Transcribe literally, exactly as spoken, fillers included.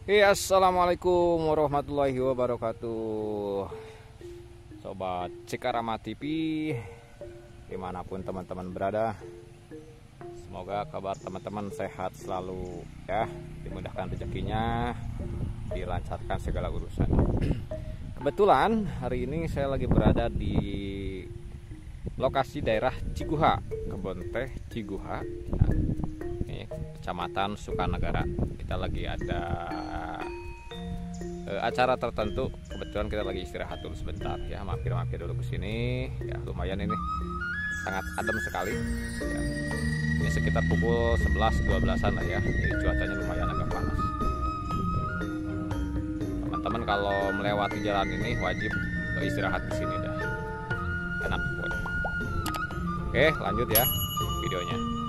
Iya, assalamualaikum warahmatullahi wabarakatuh. Sobat Cikarama T V, dimanapun teman-teman berada, semoga kabar teman-teman sehat selalu ya, dimudahkan rezekinya, dilancarkan segala urusan. Kebetulan hari ini saya lagi berada di lokasi daerah Ciguha, kebun teh Ciguha. Nah, ini Kecamatan Sukanegara. Kita lagi ada e, acara tertentu. Kebetulan kita lagi istirahat dulu sebentar ya, mampir-mampir dulu ke sini. Ya, lumayan ini sangat adem sekali. Ya. Ini sekitar pukul sebelas dua belasan lah ya. Jadi cuacanya lumayan agak panas. Teman-teman kalau melewati jalan ini wajib istirahat di sini dah. Enak pokoknya. Oke, lanjut ya videonya.